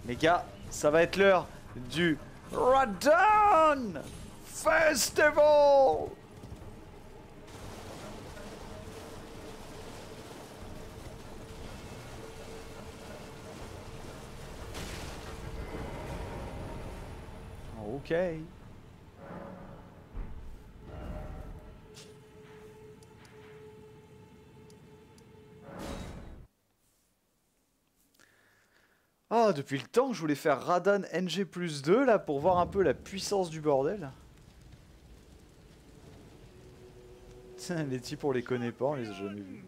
Les gars, ça va être l'heure du Radahn Festival. Ok. Ah, depuis le temps que je voulais faire Radahn NG+2 là pour voir un peu la puissance du bordel. Les types on les connaît pas, on les a jamais vus.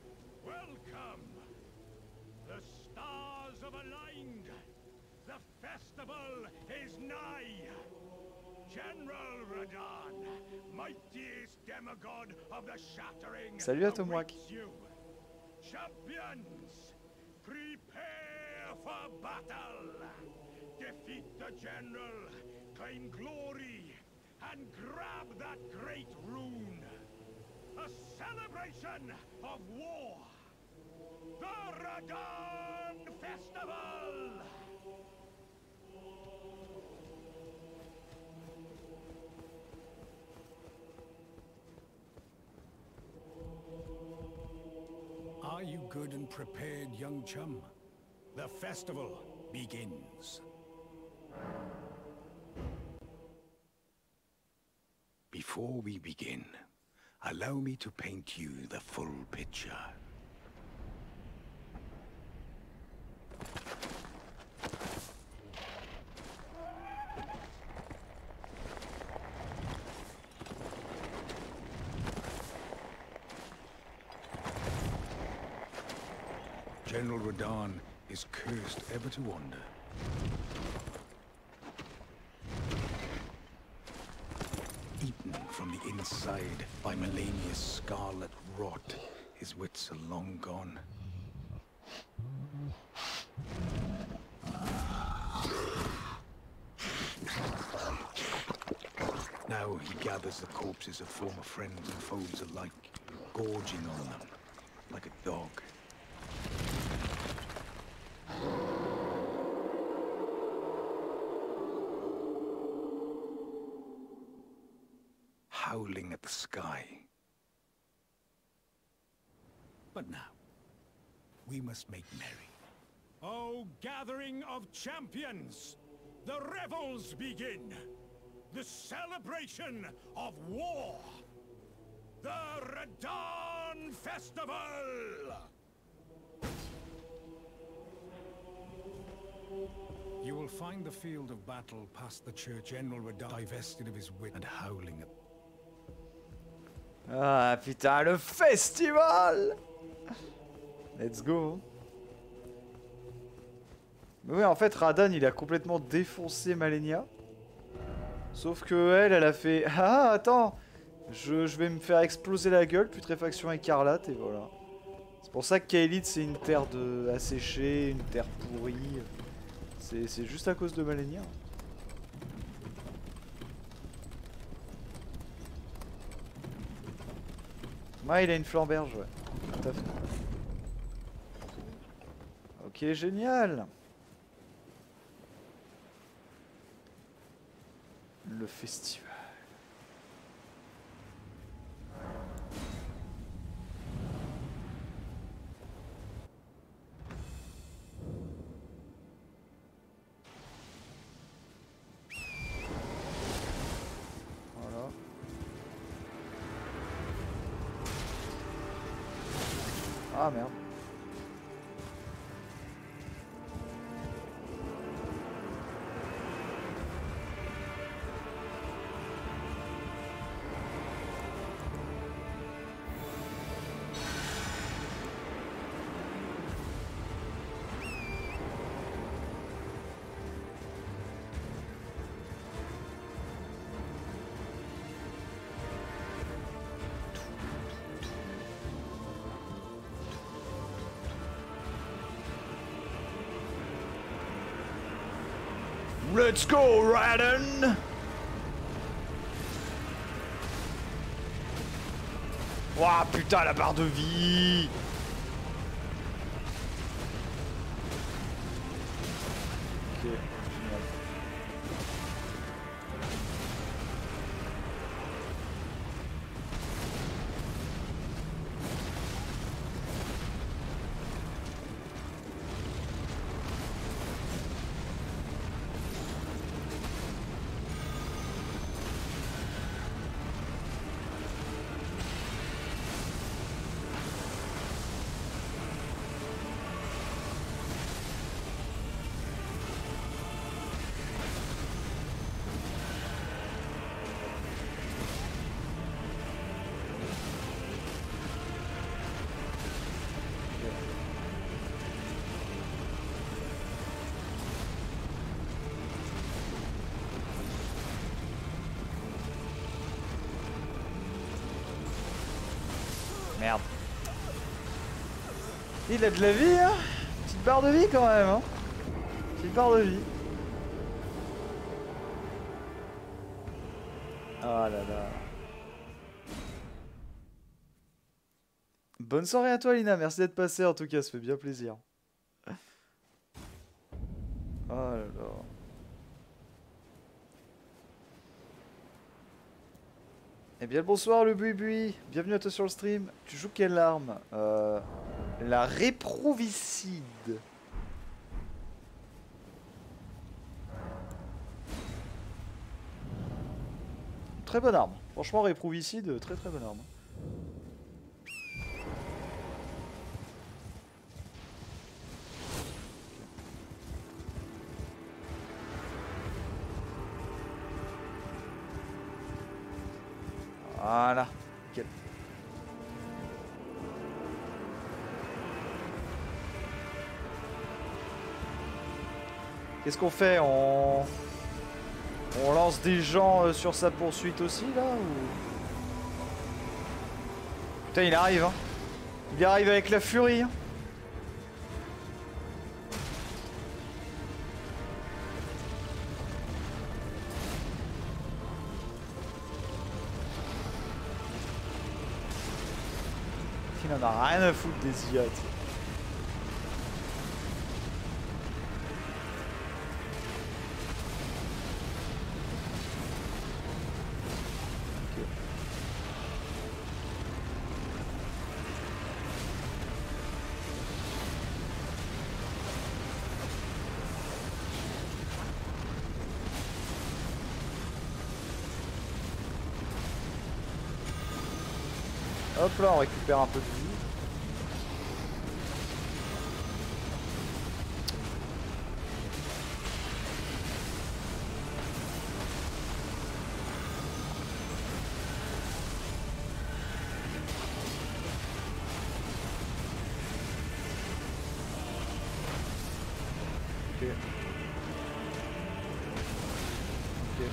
Salut à Tomwak. Prepare for battle! Defeat the general, claim glory, and grab that great rune! A celebration of war! The Radahn Festival! Are you good and prepared, young chum? The festival begins. Before we begin, allow me to paint you the full picture. General Radahn is cursed ever to wander. Eaten from the inside by Melania's scarlet rot, his wits are long gone. Now he gathers the corpses of former friends and foes alike, gorging on them like a dog. Howling at the sky. But now, we must make merry. O gathering of champions! The revels begin! The celebration of war! The Radahn Festival! You will find the field of battle past the church. General Radahn divested of his wit and howling at... Ah putain, le festival! Let's go. Mais oui, en fait, Radahn il a complètement défoncé Malenia. Sauf que elle a fait... Ah, attends, je vais me faire exploser la gueule, putréfaction écarlate, et voilà. C'est pour ça que Kaelid c'est une terre asséchée, une terre pourrie. C'est juste à cause de Malenia. Ouais, il a une flamberge, ouais. Tout à fait. Ok, génial. Le festival. Voilà. Ah merde. Let's go, Radahn! Ouah, putain, la barre de vie! génial. Merde. Il a de la vie, hein. Petite barre de vie quand même, hein. Petite barre de vie. Ah là là. Bonne soirée à toi Lina, merci d'être passé en tout cas, ça fait bien plaisir. Oh là là. Eh bien bonsoir le Bui-Bui, bienvenue à toi sur le stream. Tu joues quelle arme? La réprovicide. Très bonne arme. Franchement réprovicide, très très bonne arme. Voilà. Nickel. Qu'est-ce qu'on fait? On lance des gens sur sa poursuite aussi là ou... Putain il arrive hein. Il arrive avec la furie hein. Il en a rien à foutre des IA. Hop là, on récupère un peu de vie. Ok. Ok.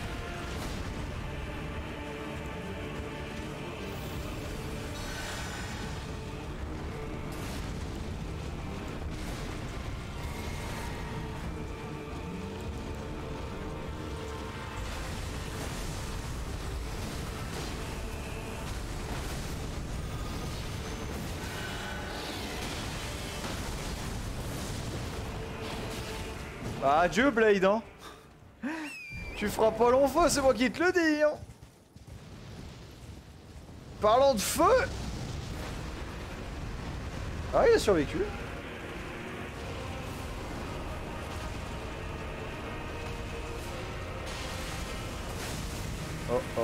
Ah, adieu Blade hein. Tu feras pas long feu, c'est moi qui te le dis hein. Parlant de feu. Ah il a survécu. Oh oh.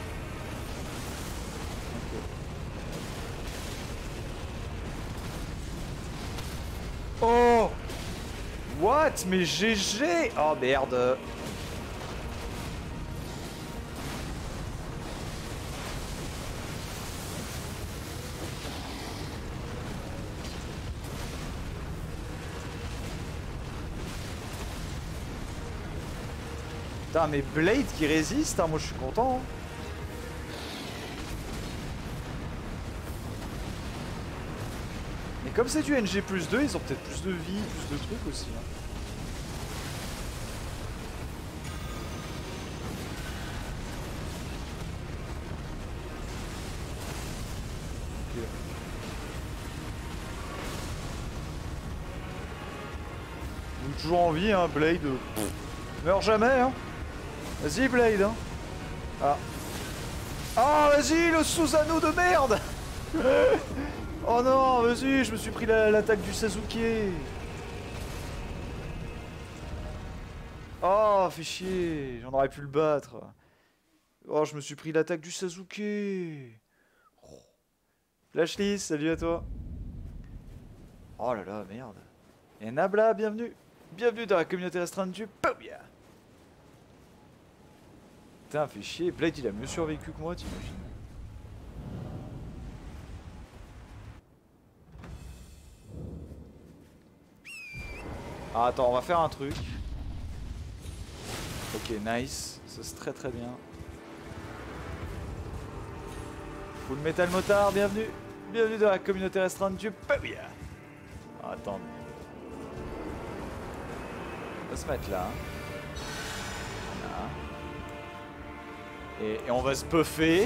Okay. Oh. What? Mais GG! Oh merde! Putain mais Blade qui résiste, hein, moi je suis content. Hein. Mais comme c'est du NG+2, ils ont peut-être plus de vie, plus de trucs aussi. Hein. toujours en vie, hein, Blade. Meurs jamais, hein. Vas-y, Blade, hein. Ah. Ah, vas-y, le Susanoo de merde. Oh non, vas-y, je me suis pris l'attaque du Sasuke. Oh, fais chier, j'en aurais pu le battre. Oh, je me suis pris l'attaque du Sasuke. Oh. Flashly, salut à toi. Oh là là, merde. Et Nabla, bienvenue. Bienvenue dans la communauté restreinte du Pobia. Putain, fais chier. Blade, il a mieux survécu que moi, t'imagines? Ah, attends, on va faire un truc. Ok, nice. Ça, c'est très très bien. Full Metal Motard, bienvenue. Bienvenue dans la communauté restreinte du Pobia. Ah, attends. On va se mettre là. Voilà. Et on va se buffer.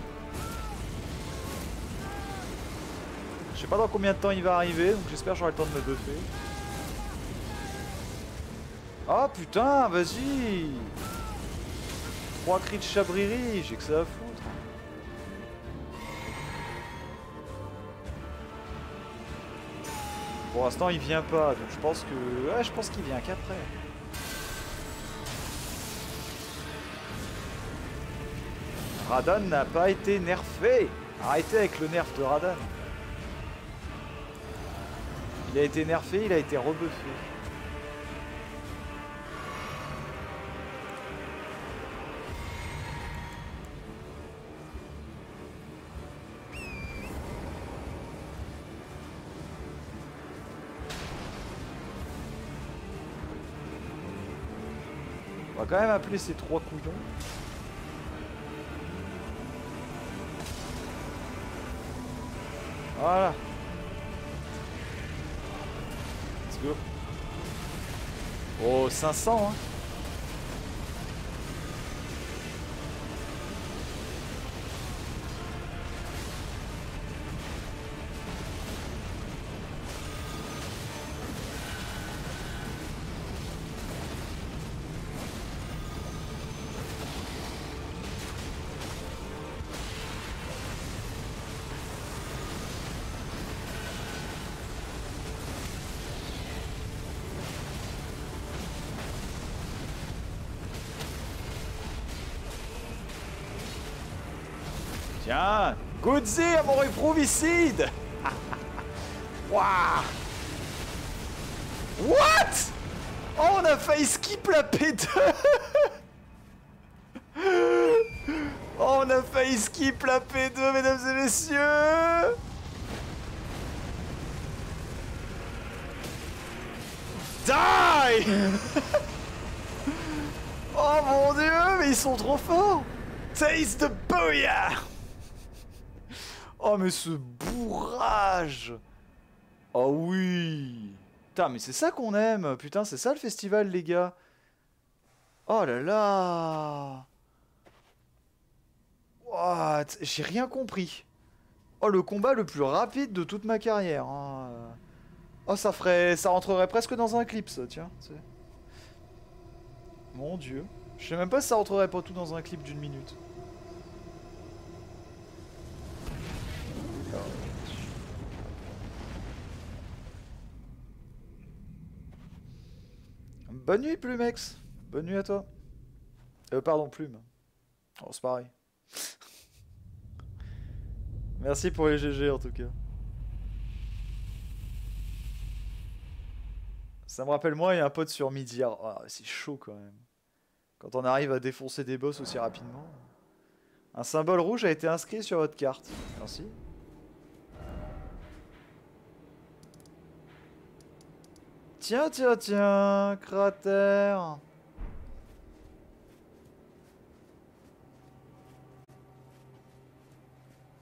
Je sais pas dans combien de temps il va arriver, donc j'espère que j'aurai le temps de me buffer. Oh putain, vas-y. 3 cris de chabririe, j'ai que ça à foutre. Pour l'instant il vient pas, donc je pense que... Ouais, je pense qu'il vient qu'après. Radan n'a pas été nerfé. Arrêtez avec le nerf de Radan. Il a été nerfé, il a été rebuffé. On va quand même appeler ces 3 couillons. Voilà. Let's go. Oh, 500 hein. Tiens, Goodzy à mon éprouvicide. Waouh. What? Oh, on a failli skip la P2. Oh, on a failli skip la P2, mesdames et messieurs. Die. Oh mon dieu, mais ils sont trop forts. Taste the booyah. Oh mais ce bourrage. Oh oui. Putain mais c'est ça qu'on aime. Putain c'est ça le festival les gars. Oh là là. What? J'ai rien compris. Oh le combat le plus rapide de toute ma carrière. Hein. Oh ça rentrerait presque dans un clip ça tiens. Mon dieu. Je sais même pas si ça rentrerait pas tout dans un clip d'1 minute. Bonne nuit, Plumex. Bonne nuit à toi. Pardon, Plume. Oh, c'est pareil. Merci pour les GG, en tout cas. Ça me rappelle moi, il y a un pote sur Midiar. Oh, c'est chaud, quand même. Quand on arrive à défoncer des boss aussi rapidement. Un symbole rouge a été inscrit sur votre carte. Merci. Tiens, tiens, tiens, cratère.